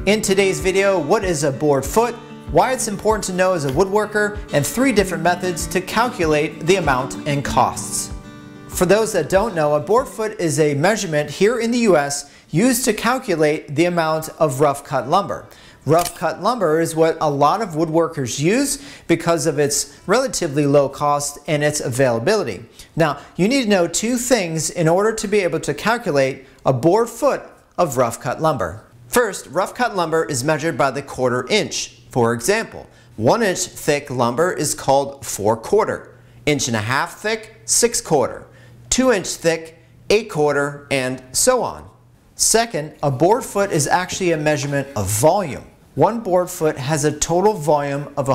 In today's video, what is a board foot, why it's important to know as a woodworker, and 3 different methods to calculate the amount and costs. For those that don't know, a board foot is a measurement here in the US used to calculate the amount of rough cut lumber. Rough cut lumber is what a lot of woodworkers use because of its relatively low cost and its availability. Now, you need to know 2 things in order to be able to calculate a board foot of rough cut lumber. First, rough cut lumber is measured by the 1/4 inch. For example, 1 inch thick lumber is called 4/4, 1.5 inch thick, 6/4, 2 inch thick, 8/4, and so on. Second, a board foot is actually a measurement of volume. One board foot has a total volume of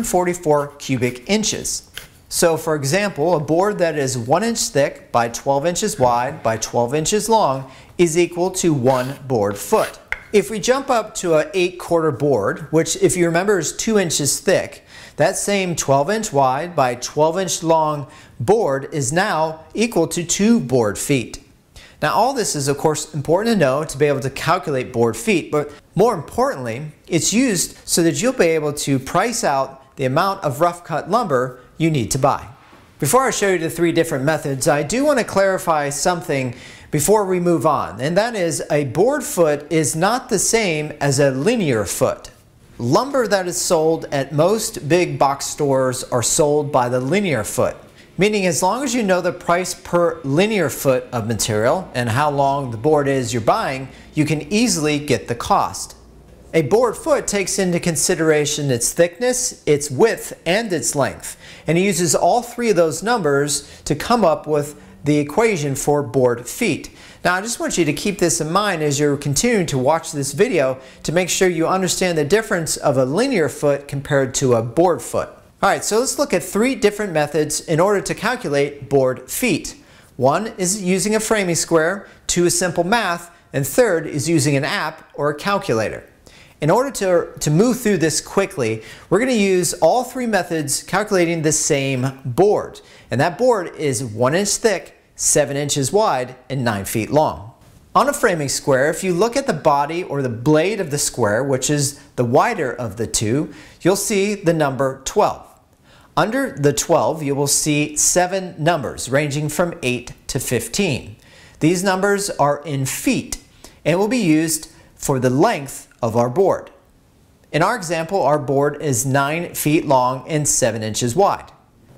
144 cubic inches. So for example, a board that is 1 inch thick by 12 inches wide by 12 inches long is equal to 1 board foot. If we jump up to an 8/4 board, which if you remember is 2 inches thick, that same 12 inch wide by 12 inch long board is now equal to 2 board feet. Now all this is of course important to know to be able to calculate board feet, but more importantly, it's used so that you'll be able to price out the amount of rough cut lumber you need to buy. Before I show you the 3 different methods, I do want to clarify something before we move on, and that is a board foot is not the same as a linear foot. Lumber that is sold at most big box stores are sold by the linear foot, meaning as long as you know the price per linear foot of material and how long the board is you're buying, you can easily get the cost. A board foot takes into consideration its thickness, its width, and its length, and it uses all 3 of those numbers to come up with the equation for board feet. Now I just want you to keep this in mind as you're continuing to watch this video to make sure you understand the difference of a linear foot compared to a board foot. Alright, so let's look at 3 different methods in order to calculate board feet. 1 is using a framing square, 2 is simple math, and 3rd is using an app or a calculator. In order to move through this quickly, we're going to use all 3 methods calculating the same board. And that board is 1 inch thick, 7 inches wide, and 9 feet long. On a framing square, if you look at the body or the blade of the square, which is the wider of the 2, you'll see the number 12. Under the 12, you will see 7 numbers ranging from 8 to 15. These numbers are in feet and will be used for the length of our board. In our example, our board is 9 feet long and 7 inches wide.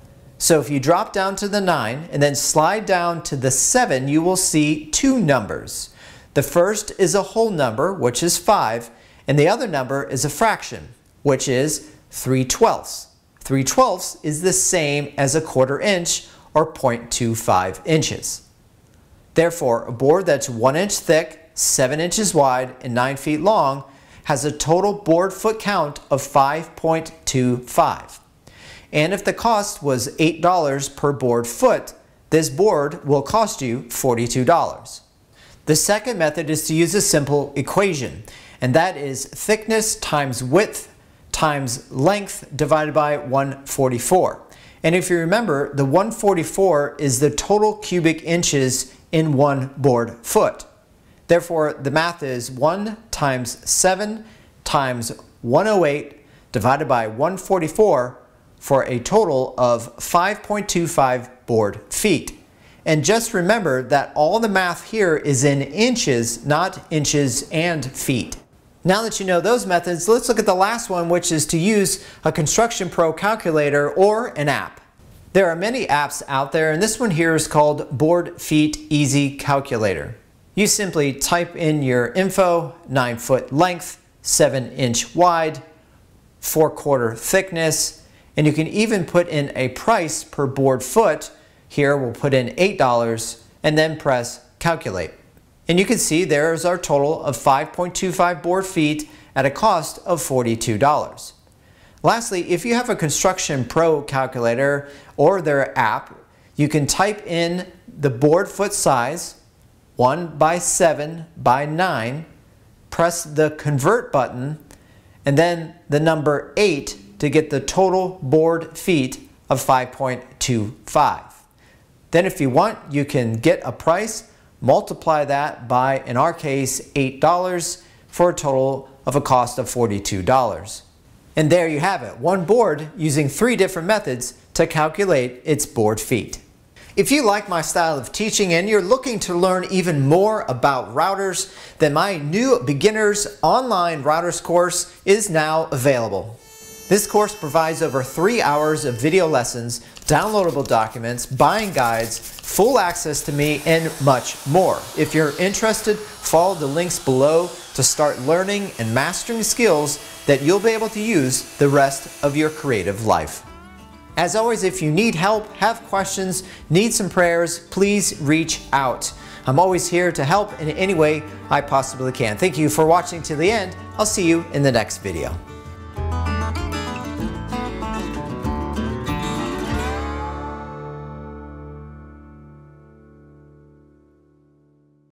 So if you drop down to the 9 and then slide down to the 7, you will see 2 numbers. The first is a whole number, which is 5, and the other number is a fraction, which is 3/12. 3/12 is the same as a 1/4 inch or 0.25 inches. Therefore, a board that's 1 inch thick, 7 inches wide, and 9 feet long has a total board foot count of 5.25. And if the cost was $8 per board foot, this board will cost you $42. The second method is to use a simple equation, and that is thickness times width times length divided by 144. And if you remember, the 144 is the total cubic inches in 1 board foot. Therefore, the math is 1 times 7 times 108 divided by 144 for a total of 5.25 board feet. And just remember that all the math here is in inches, not inches and feet. Now that you know those methods, let's look at the last one, which is to use a Construction Pro calculator or an app. There are many apps out there, and this one here is called Board Feet Easy Calculator. You simply type in your info, 9 foot length, 7 inch wide, 4/4 thickness, and you can even put in a price per board foot. Here we'll put in $8 and then press calculate. And you can see there's our total of 5.25 board feet at a cost of $42. Lastly, if you have a Construction Pro calculator or their app, you can type in the board foot size, 1 by 7 by 9, press the convert button, and then the number 8 to get the total board feet of 5.25. Then if you want, you can get a price, multiply that by, in our case, $8 for a total of a cost of $42. And there you have it, one board using 3 different methods to calculate its board feet. If you like my style of teaching and you're looking to learn even more about routers, then my new beginners online routers course is now available. This course provides over 3 hours of video lessons, downloadable documents, buying guides, full access to me, and much more. If you're interested, follow the links below to start learning and mastering skills that you'll be able to use the rest of your creative life. As always, if you need help, have questions, need some prayers, please reach out. I'm always here to help in any way I possibly can. Thank you for watching to the end. I'll see you in the next video.